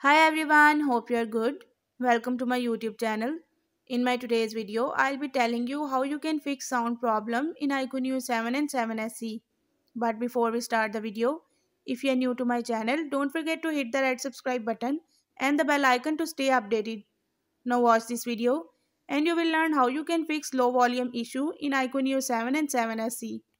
Hi everyone, hope you are good. Welcome to my YouTube channel. In my today's video, I'll be telling you how you can fix sound problem in IQOO 7 and 7SE. But before we start the video, if you are new to my channel, don't forget to hit the red subscribe button and the bell icon to stay updated. Now watch this video and you will learn how you can fix low volume issue in IQOO 7 and 7SE.